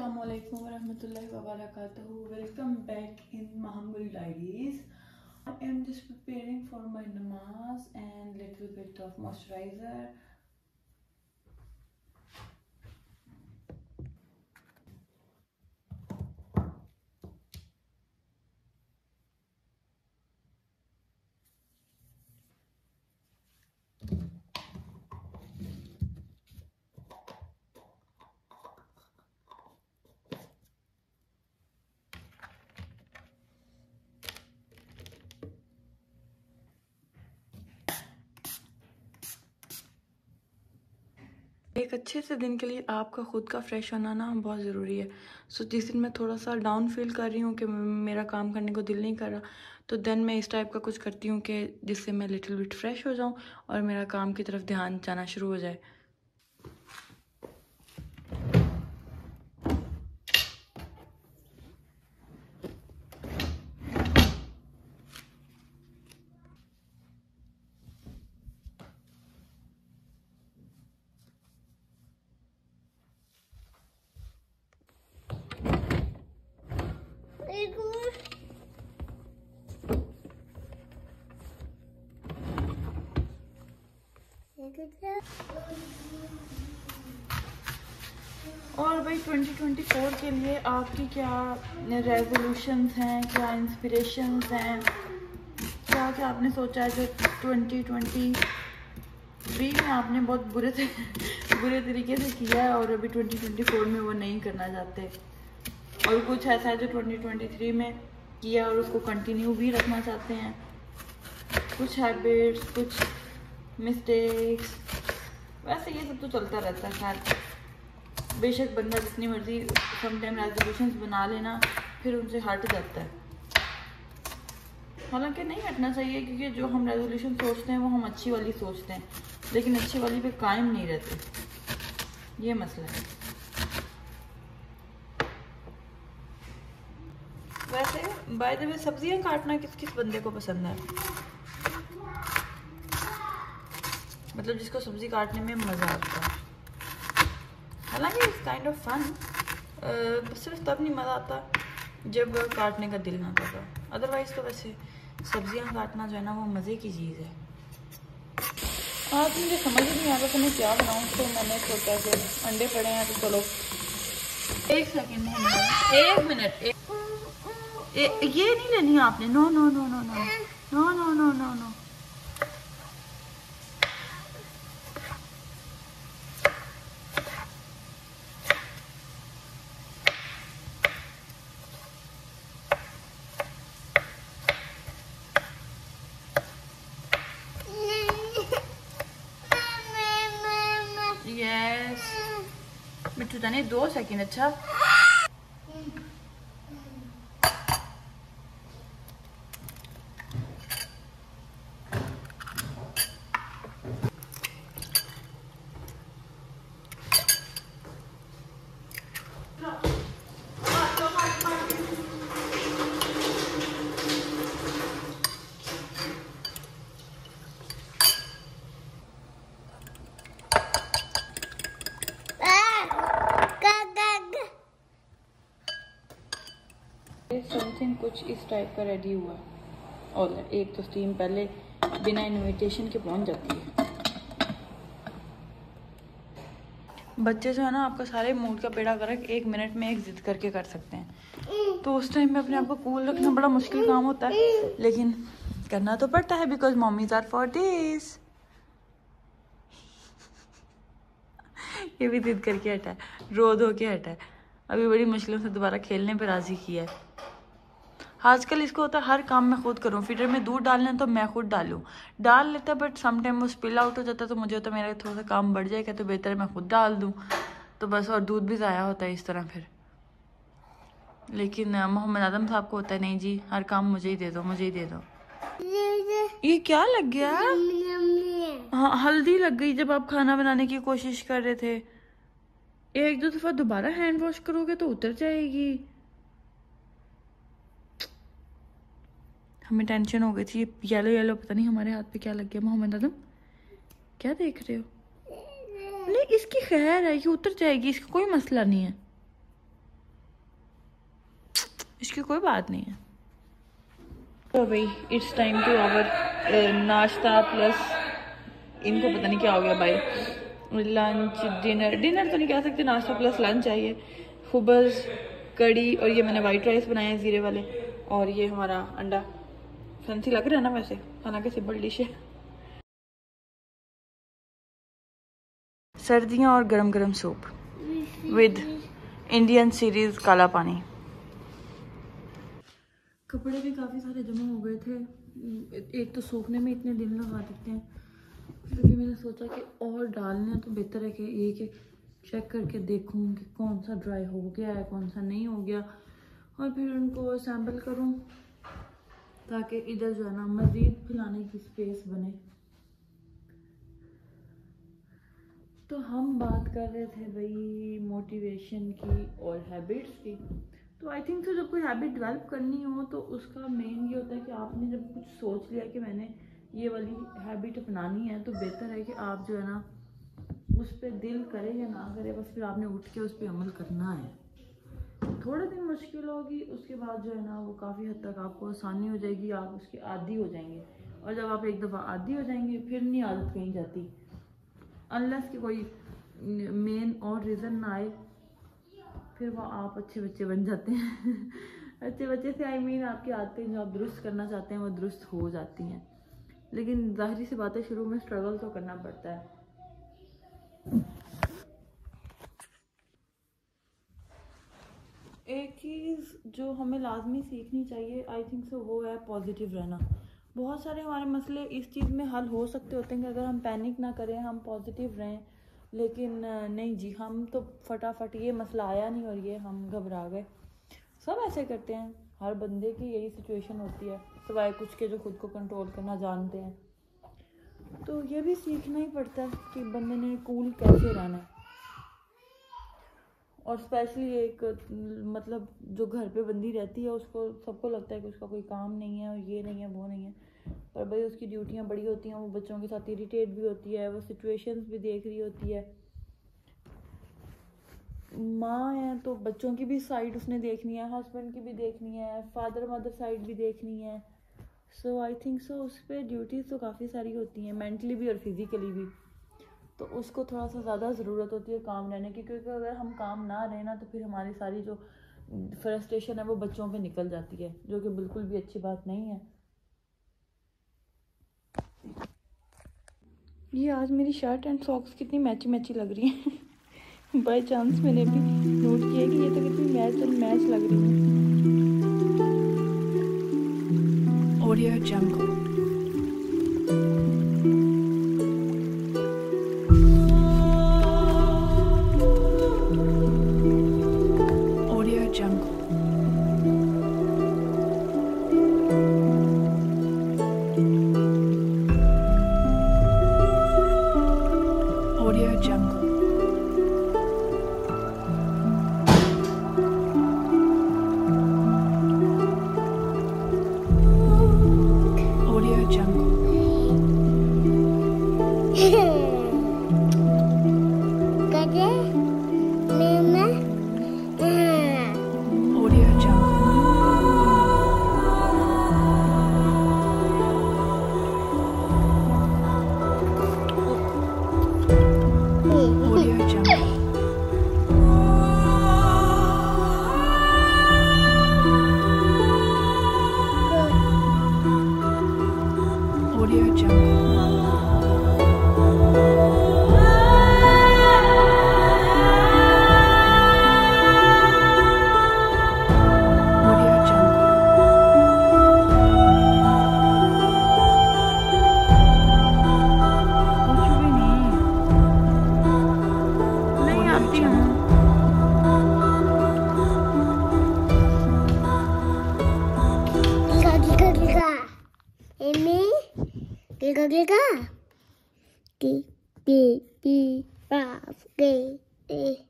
Assalamualaikum warahmatullahi wabarakatuh. Welcome back in Mahamguri Diaries. I am just preparing for my namaz and little bit of moisturizer. एक अच्छे से दिन के लिए आपका खुद का फ्रेश होना ना बहुत ज़रूरी है। सो जिस दिन मैं थोड़ा सा डाउन फील कर रही हूँ कि मेरा काम करने को दिल नहीं कर रहा, तो देन मैं इस टाइप का कुछ करती हूँ कि जिससे मैं लिटिल बिट फ्रेश हो जाऊँ और मेरा काम की तरफ ध्यान जाना शुरू हो जाए। और भाई 2024 के लिए आपकी क्या रेजोल्यूशंस हैं, क्या इंस्पिरेशंस हैं, क्या क्या आपने सोचा है जो 2023 में आपने बहुत बुरे तरीके से किया है और अभी 2024 में वो नहीं करना चाहते, और कुछ ऐसा है जो 2023 में किया और उसको कंटिन्यू भी रखना चाहते हैं, कुछ हैबिट्स, कुछ मिस्टेक्स, वैसे ये सब तो चलता रहता है। खैर बेशक बंदा जितनी मर्जी समटाइम रेजोल्यूशंस बना लेना फिर उनसे हट जाता है। हालांकि नहीं हटना चाहिए, क्योंकि जो हम रेजोल्यूशन सोचते हैं वो हम अच्छी वाली सोचते हैं, लेकिन अच्छी वाली पे कायम नहीं रहते, ये मसला है। वैसे बाय द वे सब्जियां काटना किस किस बंदे को पसंद है? मतलब जिसको सब्जी काटने में मज़ा आता है। हालांकि इट्स काइंड ऑफ फन, सिर्फ तब नहीं मज़ा आता जब काटने का दिल ना करता, अदरवाइज़ तो वैसे सब्जियां काटना जो है ना वो मज़े की चीज़ है। आज मुझे समझ ही नहीं आ रहा था मैं क्या बनाऊँ, तो मैंने सोचा कि अंडे पड़े हैं तो चलो एक सेकेंड, एक मिनट, ये नहीं लेनी आपने। No no no no no no no no no no yes Mittu जाने 2 सेकेंड। अच्छा समथिंग कुछ इस टाइप का रेडी हुआ, और एक तो स्टीम पहले बिना इन्विटेशन के पहुंच जाती है। बच्चे जो है ना आपका सारे मूड का बेड़ा गर्क 1 मिनट में एक जिद करके कर सकते हैं, तो उस टाइम में अपने आप को कूल रखना बड़ा मुश्किल काम होता है, लेकिन करना तो पड़ता है because mummies are for this. ये भी जिद करके हटा है, रो धो के हटा है, अभी बड़ी मुश्किलों से दोबारा खेलने पर राजी किया है। आजकल इसको होता है हर काम मैं खुद करूँ, फीडर में दूध डालना है तो मैं खुद डाल लेता, बट समटाइम वो स्पिल आउट हो जाता है, तो मुझे होता है मेरा थोड़ा सा काम बढ़ जाएगा तो बेहतर है मैं खुद डाल दूँ, तो बस, और दूध भी ज़ाया होता है इस तरह फिर। लेकिन मोहम्मद आदम साहब को होता है नहीं जी हर काम मुझे ही दे दो, मुझे ही दे दो। ये क्या लग गया? हाँ हल्दी लग गई जब आप खाना बनाने की कोशिश कर रहे थे। 1-2 दफ़ा दोबारा हैंड वॉश करोगे तो उतर जाएगी। हमें टेंशन हो गई थी, येलो येलो पता नहीं हमारे हाथ पे क्या लग गया। मोहम्मद आदम क्या देख रहे हो? नहीं इसकी खैर है, ये उतर जाएगी, इसका कोई मसला नहीं है। इसकी कोई बात नहीं है। तो भाई इट्स टाइम टू आवर नाश्ता प्लस इनको पता नहीं क्या हो गया भाई, लंच डिनर तो नहीं कह सकते, नाश्ता प्लस लंच चाहिए। खुबज़, कड़ी और ये मैंने वाइट राइस बनाए हैं ज़ीरे वाले, और ये हमारा अंडा। फैंसी लग रहा है ना वैसे, हालांकि सिंपल डिश है। सर्दियाँ और गरम गरम सूप विद इंडियन सीरीज़ काला पानी। कपड़े भी काफ़ी सारे जमा हो गए थे, एक तो सूखने में इतने दिन लगा देते हैं, तो फिर मैंने सोचा कि और डालने तो बेहतर है कि एक चेक करके देखूं कि कौन सा ड्राई हो गया है कौन सा नहीं हो गया, और फिर उनको असेंबल करूं ताकि इधर जो है ना मज़ीद फैलाने की स्पेस बने। तो हम बात कर रहे थे भाई मोटिवेशन की और हैबिट्स की। तो आई थिंक तो जब कोई हैबिट डेवलप करनी हो तो उसका मेन ये होता है कि आपने जब कुछ सोच लिया कि मैंने ये वाली हैबिट अपनानी है, तो बेहतर है कि आप जो है ना उस पर दिल करे या ना करे, बस फिर आपने उठ के उस पर अमल करना है। थोड़े दिन मुश्किल होगी, उसके बाद जो है ना वो काफ़ी हद तक आपको आसानी हो जाएगी, आप उसके आदी हो जाएंगे। और जब आप एक दफ़ा आदी हो जाएंगे फिर नहीं आदत कहीं जाती, अनलेस कि कोई मेन और रीज़न ना आए, फिर वो आप अच्छे बच्चे बन जाते हैं। अच्छे बच्चे से आई मीन आपकी आदतें जो आप दुरुस्त करना चाहते हैं वो दुरुस्त हो जाती हैं, लेकिन जाहिर सी बात है शुरू में स्ट्रगल तो करना पड़ता है। एक चीज़ जो हमें लाजमी सीखनी चाहिए आई थिंक सो वो है पॉजिटिव रहना। बहुत सारे हमारे मसले इस चीज़ में हल हो सकते होते हैं कि अगर हम पैनिक ना करें, हम पॉजिटिव रहें, लेकिन नहीं जी, हम तो फटाफट ये मसला आया नहीं और ये हम घबरा गए। सब ऐसे करते हैं, हर बंदे की यही सिचुएशन होती है, सिवाय कुछ के जो खुद को कंट्रोल करना जानते हैं। तो ये भी सीखना ही पड़ता है कि बंदे ने कूल कैसे रहना है। और स्पेशली एक मतलब जो घर पे बंदी रहती है उसको सबको लगता है कि उसका कोई काम नहीं है और ये नहीं है वो नहीं है, पर भाई उसकी ड्यूटियाँ बड़ी होती हैं, वो बच्चों के साथ इरिटेट भी होती है, वो सिचुएशंस भी देख रही होती है। माँ है तो बच्चों की भी साइड उसने देखनी है, हस्बैंड की भी देखनी है, फादर मदर साइड भी देखनी है। सो आई थिंक सो उस पर ड्यूटीज़ तो काफ़ी सारी होती हैं, मेंटली भी और फिज़िकली भी। तो उसको थोड़ा सा ज़्यादा ज़रूरत होती है काम रहने की, क्योंकि अगर हम काम ना रहे ना तो फिर हमारी सारी जो फ्रस्ट्रेशन है वो बच्चों पे निकल जाती है, जो कि बिल्कुल भी अच्छी बात नहीं है। ये आज मेरी शर्ट एंड सॉक्स कितनी मैची मैची लग रही है। बाय चांस मैंने भी नोट किया कि ये तो कितनी मैच एंड मैच लग रही है। Audio jungle. Giga, giga, giga, giga, giga,